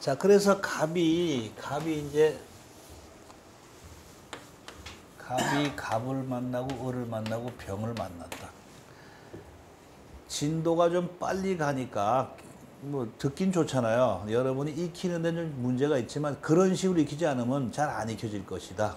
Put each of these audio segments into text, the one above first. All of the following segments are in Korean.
자, 그래서 갑이 이제 갑이 갑을 만나고 을을 만나고 병을 만났다. 진도가 좀 빨리 가니까 뭐 듣긴 좋잖아요. 여러분이 익히는 데는 좀 문제가 있지만 그런 식으로 익히지 않으면 잘 안 익혀질 것이다.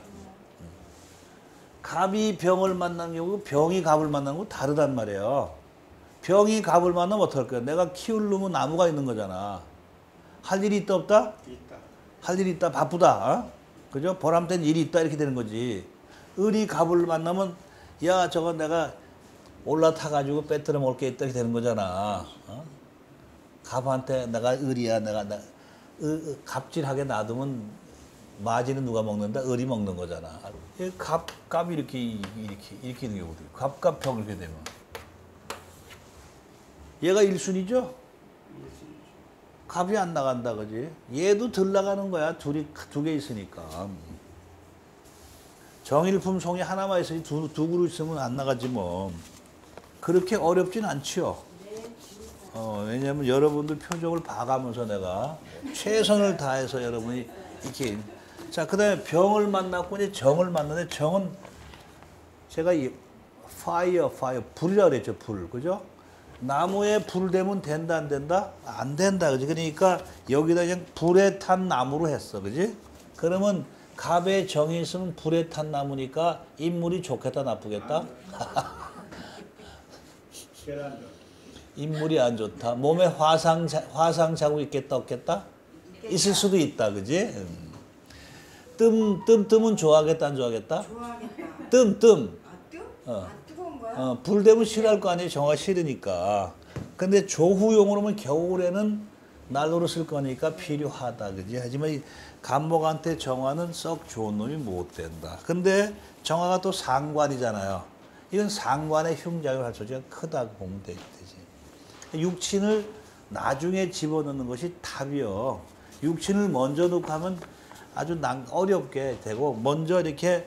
갑이 병을 만난 경우 병이 갑을 만난 거 다르단 말이에요. 병이 갑을 만나면 어떡할 거야? 내가 키울 놈은 나무가 있는 거잖아. 할 일이 있다 없다? 있다. 할 일이 있다 바쁘다. 어? 그죠? 보람된 일이 있다 이렇게 되는 거지. 을이 갑을 만나면 야 저거 내가 올라타가지고 빼뜨려 먹을 게 있다 이렇게 되는 거잖아. 어? 갑한테 내가 을이야 내가 갑질하게 놔두면 마지는 누가 먹는다? 을이 먹는 거잖아. 갑이 이렇게 되는 경우도 있고 갑갑병 이렇게 되면 얘가 1순위죠? 갑이 안 나간다 그지? 얘도 덜 나가는 거야. 두 개 있으니까. 정일품 송이 하나만 있으니 두 그루 있으면 안 나가지 뭐. 그렇게 어렵진 않지요. 왜냐면 여러분들 표정을 봐가면서 내가 최선을 다해서 여러분이 이렇게. 자, 그 다음에 병을 만났고 이제 정을 만났는데 정은 제가 이 파이어, 불이라고 그랬죠. 불. 그죠? 나무에 불 대면 된다, 안 된다? 안 된다. 그지? 그러니까 여기다 그냥 불에 탄 나무로 했어. 그지? 그러면 갑에 정이 있으면 불에 탄 나무니까 인물이 좋겠다, 나쁘겠다? 인물이 안 좋다. 몸에 화상 자국 있겠다, 없겠다? 있을 수도 있다. 그지? 뜸은 좋아하겠다, 안 좋아하겠다? 좋아하겠다. 뜸. 아, 뜸? 어. 아, 뜨거운 거야? 불 되면 싫어할 거 아니에요. 정화 싫으니까. 근데 조후용으로는 겨울에는 난로로 쓸 거니까 필요하다. 그지? 하지만 이 간목한테 정화는 썩 좋은 놈이 못 된다. 근데 정화가 또 상관이잖아요. 이건 상관의 흉작용을 할 소지가 크다고 보면 되지. 육친을 나중에 집어넣는 것이 답이요. 육친을 먼저 넣고 하면 아주 어렵게 되고 먼저 이렇게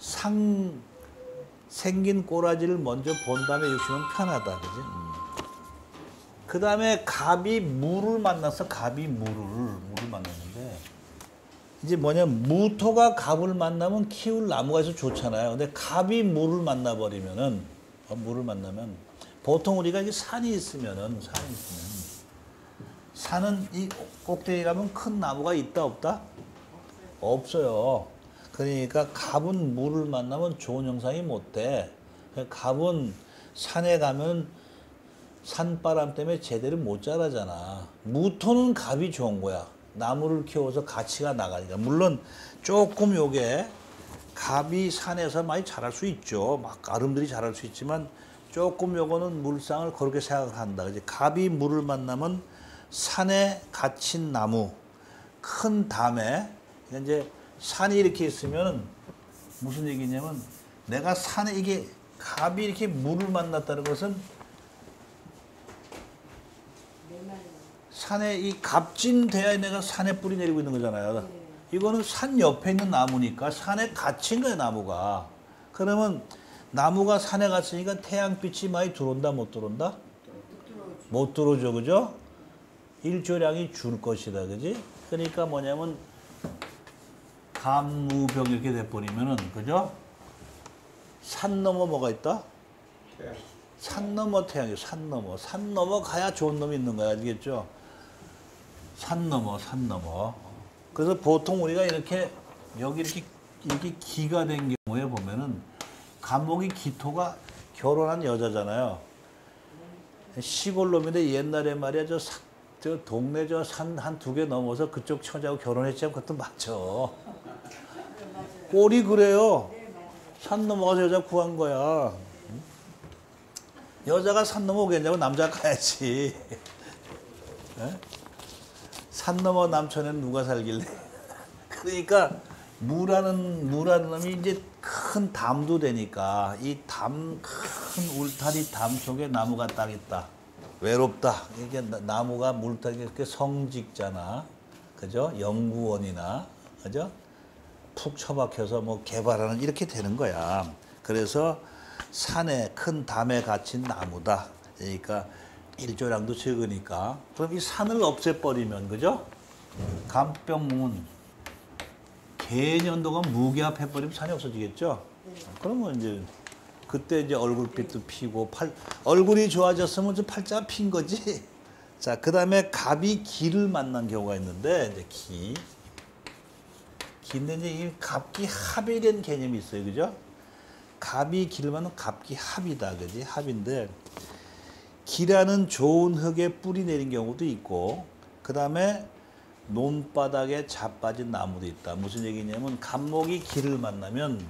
생긴 꼬라지를 먼저 본 다음에 육신은 편하다. 그지? 그 다음에 갑이 물을 만났어. 갑이 물을 만났는데 이제 뭐냐면 무토가 갑을 만나면 키울 나무가 있어 좋잖아요. 근데 갑이 물을 만나면 보통 우리가 이게 산이 있으면 산은 이 꼭대기 가면 큰 나무가 있다 없다? 없어요. 그러니까 갑은 물을 만나면 좋은 형상이 못 돼. 갑은 산에 가면 산바람 때문에 제대로 못 자라잖아. 무토는 갑이 좋은 거야. 나무를 키워서 가치가 나가니까. 물론 조금 요게 갑이 산에서 많이 자랄 수 있죠. 막 아름드리 자랄 수 있지만 조금 요거는 물상을 그렇게 생각을 한다. 그지? 갑이 물을 만나면 산에 갇힌 나무, 큰 담에 이제 산이 이렇게 있으면 무슨 얘기냐면 내가 산에 이게 갑이 이렇게 물을 만났다는 것은 산에 이 갑진돼야 내가 산에 뿌리 내리고 있는 거잖아요. 이거는 산 옆에 있는 나무니까 산에 갇힌 거야 나무가. 그러면 나무가 산에 갇히니까 태양빛이 많이 들어온다 못 들어온다? 못 들어오죠. 그죠? 일조량이 줄 것이다. 그지? 그러니까 뭐냐면 갑무병 이렇게 돼버리면은 그죠? 산 넘어 뭐가 있다? 태양. 산 넘어 태양이요. 산 넘어 가야 좋은 놈이 있는 거야. 알겠죠? 산 넘어. 그래서 보통 우리가 이렇게 여기 이렇게 기가 된 경우에 보면은 갑목이 기토가 결혼한 여자잖아요. 시골 놈인데 옛날에 말이야 저 동네 저 산 한 두 개 넘어서 그쪽 처자하고 결혼했지 그것도 맞죠. 꼴이 그래요. 산 넘어가서 여자 구한 거야. 여자가 산 넘어오겠냐고 남자가 가야지. 산 넘어 남촌에는 누가 살길래. 그러니까 무라는 놈이 이제 큰 담도 되니까 이 큰 울타리 담 속에 나무가 딱 있다. 외롭다. 이게 나무가 물타기 이렇게 성직자나 그죠? 연구원이나 그죠? 푹 처박혀서 뭐 개발하는 이렇게 되는 거야. 그래서 산에 큰 담에 갇힌 나무다. 그러니까 일조량도 적으니까 그럼 이 산을 없애버리면 그죠? 간병은 개년도가 무게합 해버리면 산이 없어지겠죠? 그러면 이제 그때 이제 얼굴빛도 피고 얼굴이 좋아졌으면 좀 팔자가 핀 거지. 자, 그 다음에 갑이 기를 만난 경우가 있는데 이제 기인데 이제 이 갑기합이라는 개념이 있어요, 그죠? 갑이 기를 만난 갑기합이다, 그지? 합인데 기라는 좋은 흙에 뿌리 내린 경우도 있고, 그 다음에 논바닥에 자빠진 나무도 있다. 무슨 얘기냐면 갑목이 기를 만나면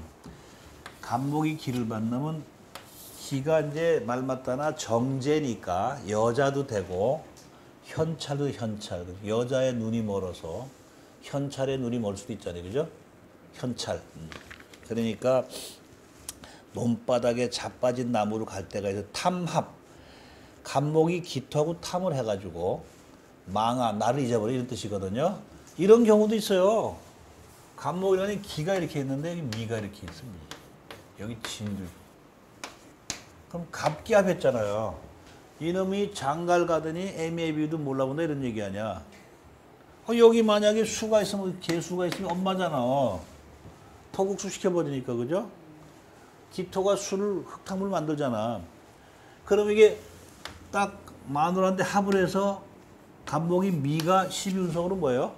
기가 이제 말 맞다나 정제니까 여자도 되고 현찰도 현찰. 여자의 눈이 멀어서 현찰의 눈이 멀 수도 있잖아요, 그죠? 현찰. 그러니까 논바닥에 자빠진 나무를 갈 때가 있어. 탐합. 갑목이 기토하고 탐을 해가지고 망함, 나를 잊어버려 이런 뜻이거든요. 이런 경우도 있어요. 갑목이라니 기가 이렇게 있는데 여기 미가 이렇게 있습니다. 여기 진주. 그럼 갑기합 했잖아요. 이놈이 장갈 가더니 애미애비도 몰라본다 이런 얘기 아니야. 여기 만약에 수가 있으면 개수가 있으면 엄마잖아. 토국수 시켜버리니까, 그죠? 기토가 수를 흙탕물 만들잖아. 그럼 이게 딱 마누라한테 합을 해서 갑목이 미가 12운석으로 뭐예요?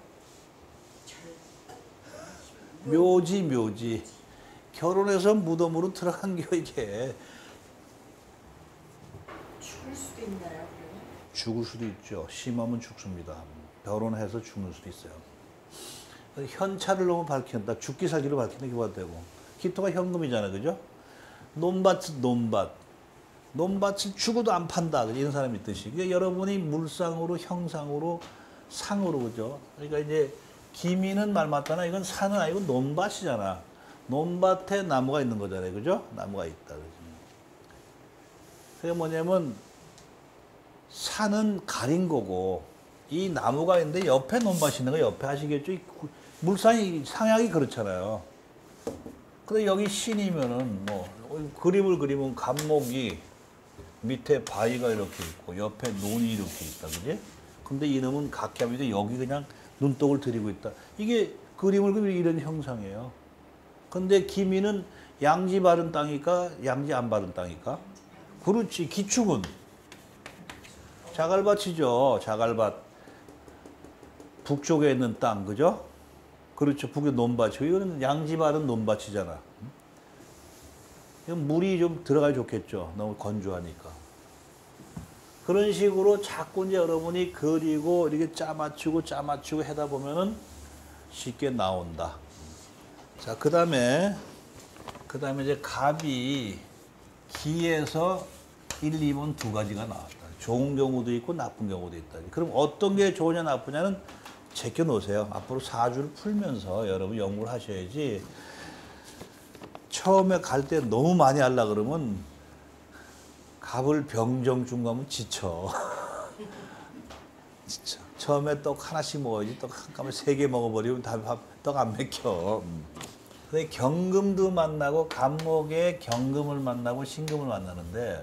묘지. 결혼해서 무덤으로 들어간 게 이게. 죽을 수도 있나요? 죽을 수도 있죠. 심하면 죽습니다. 결혼해서 죽는 수도 있어요. 현찰을 너무 밝힌다. 죽기 살기로 밝히는 경우가 되고. 기토가 현금이잖아요, 그죠? 논밭을 죽어도 안 판다. 이런 사람이 있듯이. 그러니까 여러분이 물상으로, 형상으로, 상으로, 그죠? 그러니까 이제 기미는 말 맞다나 이건 산은 아니고 논밭이잖아. 논밭에 나무가 있는 거잖아요, 그죠? 나무가 있다. 그죠? 그게 뭐냐면 산은 가린 거고 이 나무가 있는데 옆에 논밭이 있는 거 옆에 아시겠죠? 물상이 상향이 그렇잖아요. 근데 여기 신이면은 뭐 그림을 그리면 갑목이 밑에 바위가 이렇게 있고 옆에 논이 이렇게 있다, 그지? 근데 이놈은 각기합인데 여기 그냥 눈독을 들이고 있다. 이게 그림을 그리면 이런 형상이에요. 근데 기미는 양지 바른 땅이니까 양지 안 바른 땅이니까. 그렇지. 기축은 자갈밭이죠. 자갈밭. 북쪽에 있는 땅, 그죠? 그렇죠. 북에 논밭이고 이거는 양지 바른 논밭이잖아. 물이 좀 들어가야 좋겠죠. 너무 건조하니까. 그런 식으로 자꾸 이제 여러분이 그리고 이렇게 짜맞추고 하다 보면은 쉽게 나온다. 자, 그 다음에 이제 갑이 기에서 1, 2번 두 가지가 나왔다. 좋은 경우도 있고 나쁜 경우도 있다. 그럼 어떤 게 좋으냐 나쁘냐는 제껴 놓으세요. 앞으로 4주를 풀면서 여러분 연구를 하셔야지. 처음에 갈 때 너무 많이 하려 그러면 갑을 병정중 가면 지쳐. 진짜. 처음에 떡 하나씩 먹어야지 떡 한꺼번에 3개 먹어버리면 떡 안 맥혀. 근데 경금도 만나고 갑목에 경금을 만나고 신금을 만나는데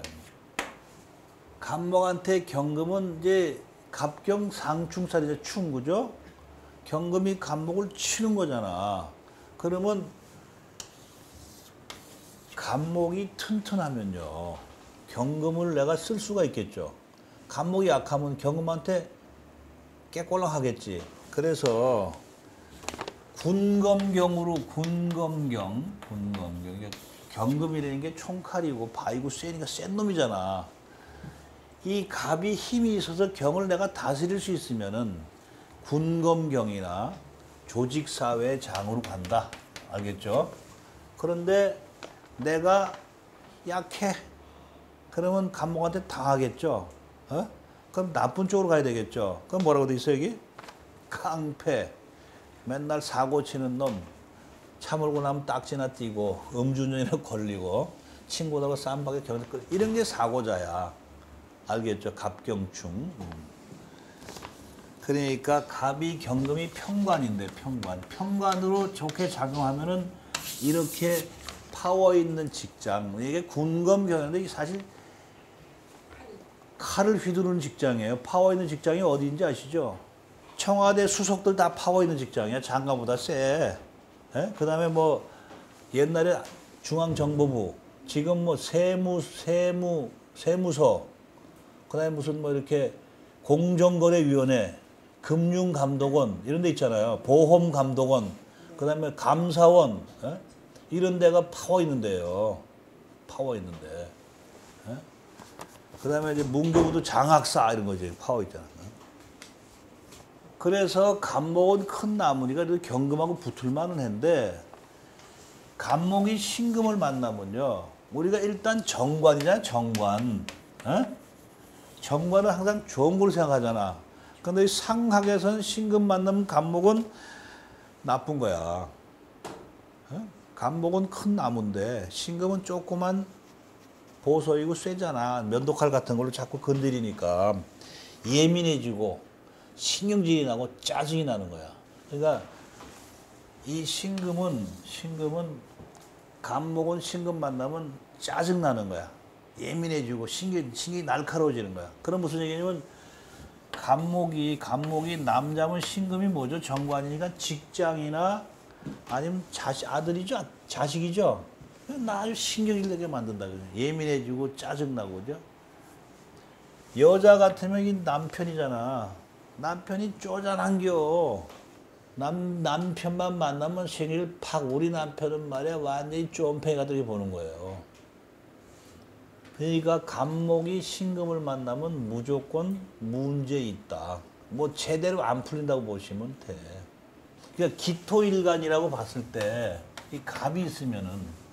갑목한테 경금은 이제 갑경 상충살이죠. 충, 그죠? 경금이 갑목을 치는 거잖아. 그러면 갑목이 튼튼하면요. 경금을 내가 쓸 수가 있겠죠. 갑목이 약하면 경금한테 깨꼴랑하겠지. 그래서 군검경으로 경금이라는 게 총칼이고 바위고 쇠니까 센 놈이잖아. 이 갑이 힘이 있어서 경을 내가 다스릴 수 있으면은 군검경이나 조직사회 장으로 간다. 알겠죠? 그런데 내가 약해. 그러면 갑목한테 당하겠죠? 그럼 나쁜 쪽으로 가야 되겠죠? 그럼 뭐라고 돼 있어, 여기? 깡패. 맨날 사고 치는 놈. 차 몰고 나면 딱지나 띄고, 음주운전이나 걸리고, 친구들하고 쌈박에 경쟁 끌 이런 게 사고자야. 알겠죠? 갑경충. 그러니까 갑이 경금이 평관인데, 평관. 평관으로 좋게 작용하면은 이렇게 파워 있는 직장. 이게 군검경인데 사실 칼을 휘두르는 직장이에요. 파워 있는 직장이 어디인지 아시죠? 청와대 수석들 다 파워 있는 직장이야. 장관보다 세. 예? 그다음에 뭐 옛날에 중앙정보부, 지금 뭐 세무서, 그다음에 무슨 뭐 이렇게 공정거래위원회, 금융감독원 이런 데 있잖아요. 보험감독원, 그다음에 감사원, 예? 이런 데가 파워 있는 데예요. 파워 있는데. 예? 그다음에 이제 문교부도 장학사 이런 거지. 파워 있잖아. 그래서 감목은 큰 나무니까 경금하고 붙을 만은 한데, 감목이 신금을 만나면요, 우리가 일단 정관이잖아. 정관. 어? 정관은 항상 좋은 걸 생각하잖아. 근데 이 상학에서는 신금 만나면 감목은 나쁜 거야. 어? 감목은 큰 나무인데 신금은 조그만 보소이고 쇠잖아. 면도칼 같은 걸로 자꾸 건드리니까 예민해지고 신경질이 나고 짜증이 나는 거야. 그러니까 이 신금은 감목은 신금 만나면 짜증 나는 거야. 예민해지고 신경이 날카로워지는 거야. 그럼 무슨 얘기냐면 감목이 남자면 신금이 뭐죠? 정관이니까 직장이나 아니면 아들이죠? 자식이죠? 나 아주 신경질 내게 만든다. 예민해지고 짜증나고, 그죠? 여자 같으면 이 남편이잖아. 남편이 쪼잔한겨. 남편만 만나면 생일 팍, 우리 남편은 말이야 완전히 쫌팽이가 되게 보는 거예요. 그러니까 감목이 신금을 만나면 무조건 문제 있다. 뭐 제대로 안 풀린다고 보시면 돼. 그러니까 기토일간이라고 봤을 때 이 갑이 있으면은,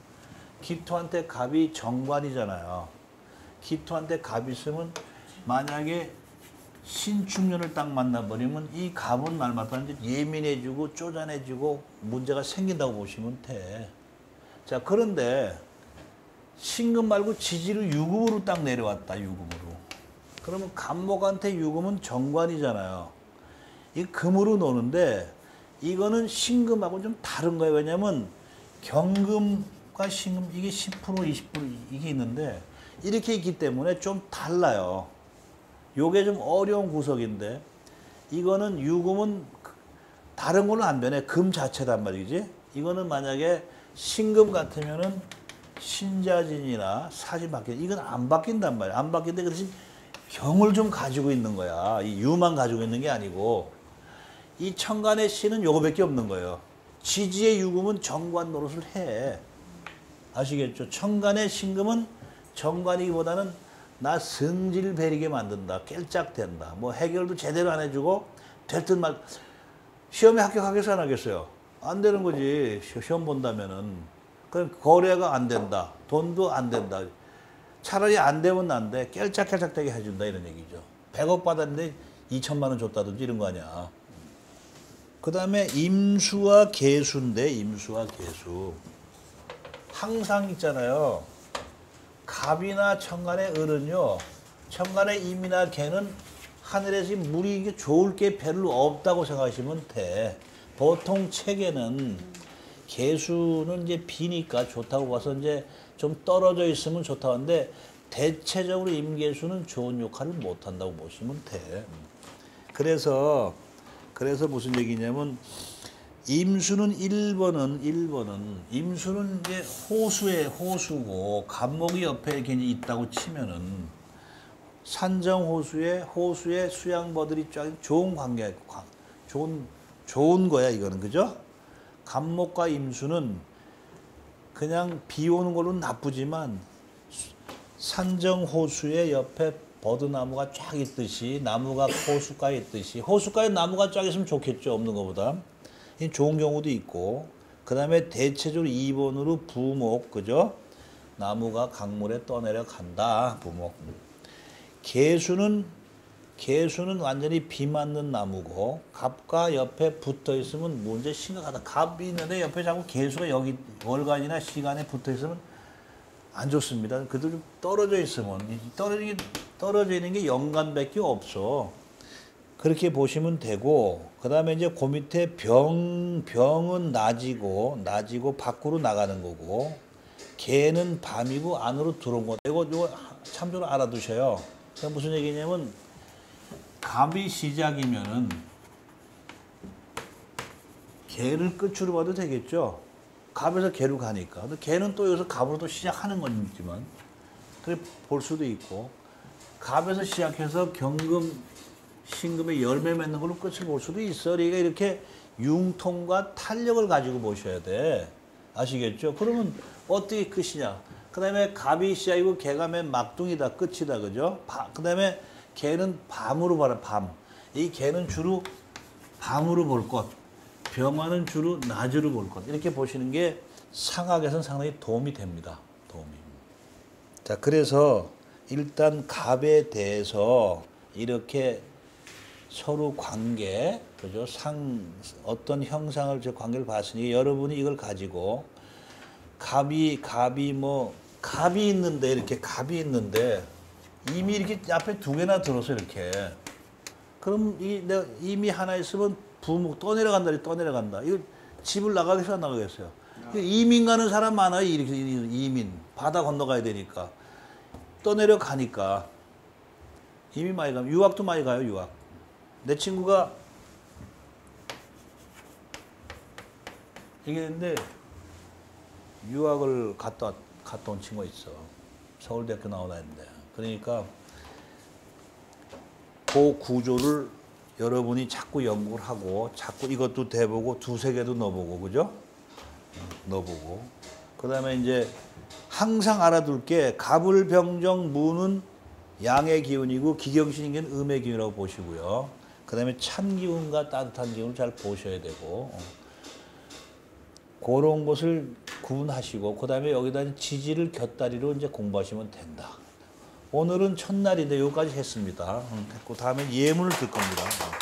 기토한테 갑이 정관이잖아요. 기토한테 갑이 있으면 만약에 신축년을 딱 만나버리면 이 갑은 날마다 이제 예민해지고 쪼잔해지고 문제가 생긴다고 보시면 돼. 자, 그런데 신금 말고 지지로 유금으로 딱 내려왔다. 유금으로. 그러면 갑목한테 유금은 정관이잖아요. 이 금으로 노는데 이거는 신금하고 좀 다른 거예요. 왜냐면 경금과 신금 이게 10% 20% 이게 있는데 이렇게 있기 때문에 좀 달라요. 요게 좀 어려운 구석인데, 이거는 유금은 다른 걸로 안 변해. 금 자체단 말이지. 이거는 만약에 신금 같으면은 신자진이나 사진 바뀌, 이건 안 바뀐단 말이야. 안 바뀐데 그 대신 경을 좀 가지고 있는 거야. 이 유만 가지고 있는 게 아니고, 이 천간의 신은 요거밖에 없는 거예요. 지지의 유금은 정관 노릇을 해. 아시겠죠? 천간의 신금은 정관이기보다는 나 성질 베리게 만든다. 깰짝댄다. 뭐 해결도 제대로 안 해주고 될 듯 말. 시험에 합격하겠어요, 안 하겠어요? 안 되는 거지. 시험 본다면은. 그럼 거래가 안 된다. 돈도 안 된다. 차라리 안 되면 안 돼. 깰짝깰짝되게 해준다. 이런 얘기죠. 100억 받았는데 2천만 원 줬다든지 이런 거 아니야. 그 다음에 임수와 계수인데, 임수와 계수. 항상 있잖아요. 갑이나 천간의 을은요, 천간의 임이나 개는 하늘에서 물이 좋을 게 별로 없다고 생각하시면 돼. 보통 책에는 계수는 이제 비니까 좋다고 봐서 이제 좀 떨어져 있으면 좋다고 하는데, 대체적으로 임계수는 좋은 역할을 못 한다고 보시면 돼. 그래서 무슨 얘기냐면, 임수는 1번은 임수는 이제 호수고, 갑목이 옆에 이렇게 있다고 치면은 산정호수에 수양버들이 쫙 좋은 관계, 좋은 거야 이거는. 그죠? 갑목과 임수는 그냥 비 오는 걸로는 나쁘지만, 산정호수의 옆에 버드나무가 쫙 있듯이, 나무가 호숫가에 있듯이, 호숫가에 나무가 쫙 있으면 좋겠죠, 없는 것보다. 좋은 경우도 있고, 그 다음에 대체적으로 2번으로 부목, 그죠? 나무가 강물에 떠내려 간다, 부목. 계수는 완전히 비 맞는 나무고, 갑과 옆에 붙어 있으면 문제 심각하다. 갑이 있는데 옆에 자꾸 계수가 여기 월간이나 시간에 붙어 있으면 안 좋습니다. 그들 좀 떨어져 있으면, 떨어져 있는 게 연간밖에 없어. 그렇게 보시면 되고, 그 다음에 이제 그 밑에 병은 낮이고 밖으로 나가는 거고, 개는 밤이고 안으로 들어온 거. 이거 참조로 알아두셔요. 그러니까 무슨 얘기냐면, 갑이 시작이면은 개를 끝으로 봐도 되겠죠. 갑에서 개로 가니까. 근데 개는 또 여기서 갑으로 또 시작하는 건 있지만, 그래 볼 수도 있고, 갑에서 시작해서 경금, 신금의 열매 맺는 걸로 끝을 볼 수도 있어. 그러니까 이렇게 융통과 탄력을 가지고 보셔야 돼. 아시겠죠? 그러면 어떻게 끝이냐? 그 다음에 갑이 시작이고 개가 맨 막둥이다, 끝이다, 그죠? 그 다음에 개는 밤으로 봐라, 밤. 이 개는 주로 밤으로 볼 것, 병화는 주로 낮으로 볼 것. 이렇게 보시는 게 상학에서는 상당히 도움이 됩니다. 도움이. 자, 그래서 일단 갑에 대해서 이렇게 서로 관계, 그죠? 어떤 형상을, 저 관계를 봤으니 여러분이 이걸 가지고 갑이 있는데, 이렇게 갑이 있는데 이미 이렇게 앞에 두 개나 들어서 이렇게. 그럼 내가 이미 하나 있으면 부목 떠내려간다, 떠내려간다. 이거 집을 나가겠어요, 안 나가겠어요? 이민 가는 사람 많아요, 이렇게 이민. 바다 건너가야 되니까. 떠내려가니까. 이민 많이 가면, 유학도 많이 가요, 유학. 내 친구가 얘기했는데, 유학을 갔다 온 친구가 있어. 서울대학교 나오다 했는데. 그러니까, 그 구조를 여러분이 자꾸 연구를 하고, 자꾸 이것도 대보고, 두세 개도 넣어보고, 그죠? 넣어보고. 그 다음에 이제 항상 알아둘 게, 갑을병정 무는 양의 기운이고, 기경신인계는 음의 기운이라고 보시고요. 그 다음에 찬 기운과 따뜻한 기운을 잘 보셔야 되고, 그런 것을 구분하시고, 그 다음에 여기다 지지를 곁다리로 이제 공부하시면 된다. 오늘은 첫날인데 여기까지 했습니다. 됐고, 다음에 예문을 들 겁니다.